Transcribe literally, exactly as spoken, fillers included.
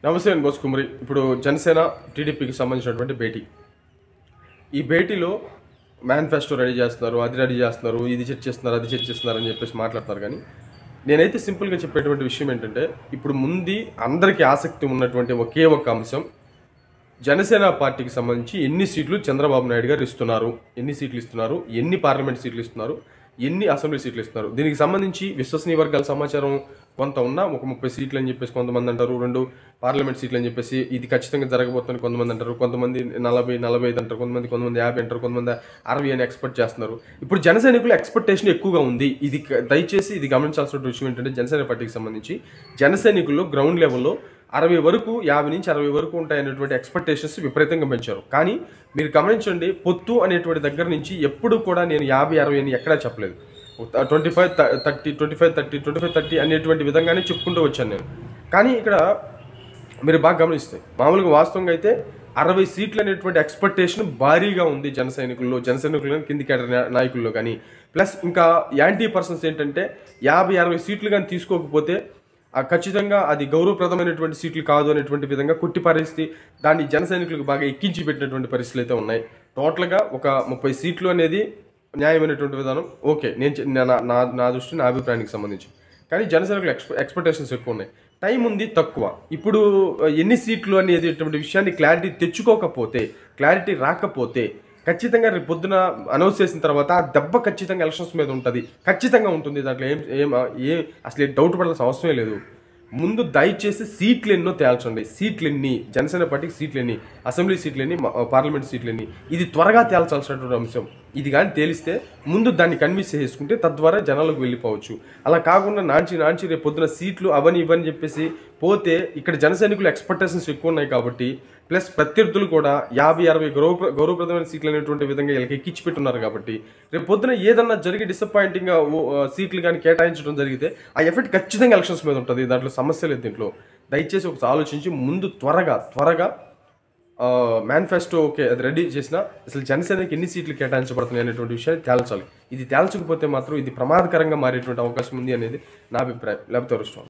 నమస్తే అండి బోస్ కుమ్మరి. ఇప్పుడు జనసేన టీడీపీకి సంబంధించినటువంటి భేటీ. ఈ భేటీలో మేనిఫెస్టో రెడీ చేస్తున్నారు, అది రెడీ చేస్తున్నారు, ఇది చర్చిస్తున్నారు, అది చర్చిస్తున్నారు అని చెప్పేసి మాట్లాడతారు. కానీ నేనైతే సింపుల్గా చెప్పేటువంటి విషయం ఏంటంటే, ఇప్పుడు ముందు అందరికీ ఆసక్తి ఉన్నటువంటి ఒకే ఒక అంశం, జనసేన పార్టీకి సంబంధించి ఎన్ని సీట్లు చంద్రబాబు నాయుడు గారు ఇస్తున్నారు, ఎన్ని సీట్లు ఇస్తున్నారు, ఎన్ని పార్లమెంట్ సీట్లు ఇస్తున్నారు, ఎన్ని అసెంబ్లీ సీట్లు ఇస్తున్నారు. దీనికి సంబంధించి విశ్వసనీయ వర్గాల సమాచారం కొంత ఉన్నా ఒక ముప్పై సీట్లు అని చెప్పేసి కొంతమంది అంటారు, రెండు పార్లమెంట్ సీట్లు అని చెప్పేసి ఇది ఖచ్చితంగా జరగబోతుందని కొంతమంది అంటారు, కొంతమంది నలభై నలభై ఐదు అంటారు, కొంతమంది కొంతమంది యాభై అంటారు, కొంతమంది అరవై అని ఎక్స్పెక్ట్ చేస్తున్నారు. ఇప్పుడు జనసైనికులు ఎక్స్పెక్టేషన్ ఎక్కువగా ఉంది. ఇది దయచేసి ఇది గమనించాల్సిన విషయం ఏంటంటే, జనసేన పార్టీకి సంబంధించి జనసైనికుల్లో గ్రౌండ్ లెవెల్లో అరవై వరకు యాభై నుంచి అరవై వరకు ఉంటాయనేటువంటి ఎక్స్పెక్టేషన్స్ విపరీతంగా పెంచారు. కానీ మీరు గమనించండి, పొత్తు అనేటువంటి దగ్గర నుంచి ఎప్పుడు కూడా నేను యాభై అరవై అని ఎక్కడా చెప్పలేదు. Twenty five thirty twenty five thirty twenty five thirty అనేటువంటి విధంగానే చెప్పుకుంటూ వచ్చాను నేను. కానీ ఇక్కడ మీరు బాగా గమనిస్తే మామూలుగా వాస్తవంగా అయితే అరవై సీట్లు అనేటువంటి ఎక్స్పెక్టేషన్ భారీగా ఉంది జన సైనికుల్లో, జన సైనికులు కానీ కింది కేడర్ నాయకుల్లో కానీ. ప్లస్ ఇంకా యాంటీ పర్సన్స్ ఏంటంటే యాభై అరవై సీట్లు కానీ తీసుకోకపోతే ఖచ్చితంగా అది గౌరవప్రదమైనటువంటి సీట్లు కాదు అనేటువంటి విధంగా కొట్టి పరిస్థితి, దాన్ని జన సైనికులకు బాగా ఎక్కించి పెట్టినటువంటి పరిస్థితులు అయితే ఉన్నాయి. టోటల్గా ఒక ముప్పై సీట్లు అనేది న్యాయమైనటువంటి విధానం. ఓకే, నేను నా నా దృష్టి నా అభిప్రాయానికి సంబంధించి. కానీ జనసేనకులు ఎక్స్పె ఎక్స్పెక్టేషన్స్ ఎక్కువ ఉన్నాయి. టైం ఉంది తక్కువ. ఇప్పుడు ఎన్ని సీట్లు అనేది ఇటువంటి విషయాన్ని క్లారిటీ తెచ్చుకోకపోతే, క్లారిటీ రాకపోతే ఖచ్చితంగా రేపు పొద్దున అనౌన్స్ చేసిన తర్వాత ఆ దెబ్బ ఖచ్చితంగా ఎలక్షన్స్ మీద ఉంటుంది, ఖచ్చితంగా ఉంటుంది. దాంట్లో ఏం ఏం ఏం అసలు డౌట్ పడాల్సిన అవసరమే లేదు. ముందు దయచేసి సీట్లు ఎన్నో తేల్చండి. సీట్లు ఎన్ని, జనసేన పార్టీకి సీట్లు ఎన్ని, అసెంబ్లీ సీట్లు ఎన్ని, పార్లమెంట్ సీట్లు ఎన్ని, ఇది త్వరగా తేల్చాల్సినటువంటి అంశం. ఇది కానీ తేలిస్తే ముందు దాన్ని కన్విన్స్ చేసుకుంటే తద్వారా జనాలకు వెళ్ళిపోవచ్చు. అలా కాకుండా నాంచి నాంచి రేపు పొద్దున సీట్లు అవని ఇవని చెప్పేసి పోతే ఇక్కడ జనసైనికులు ఎక్స్పెక్టేషన్స్ ఎక్కువ ఉన్నాయి కాబట్టి, ప్లస్ ప్రత్యర్థులు కూడా యాభై అరవై గౌరవ గౌరవప్రదమైన సీట్లు అనేటువంటి విధంగా వీళ్ళకి ఎక్కించి పెట్టున్నారు కాబట్టి రేపు పొద్దున ఏదన్నా జరిగి డిసప్పాయింటింగ్గా సీట్లు కానీ కేటాయించడం జరిగితే ఆ ఎఫెక్ట్ ఖచ్చితంగా ఎలక్షన్స్ మీద ఉంటుంది. దాంట్లో సమస్య లేదు. దీంట్లో దయచేసి ఒకసారి ఆలోచించి ముందు త్వరగా త్వరగా మేనిఫెస్టో ఓకే అది రెడీ చేసినా అసలు జనసేనకి ఎన్ని సీట్లు కేటాయించబడుతున్నాయి అనేటువంటి విషయాన్ని తేల్చాలి. ఇది తేల్చకపోతే మాత్రం ఇది ప్రమాదకరంగా మారేటువంటి అవకాశం ఉంది అనేది నా అభిప్రాయం. లేకపోతే అరుస్తాం.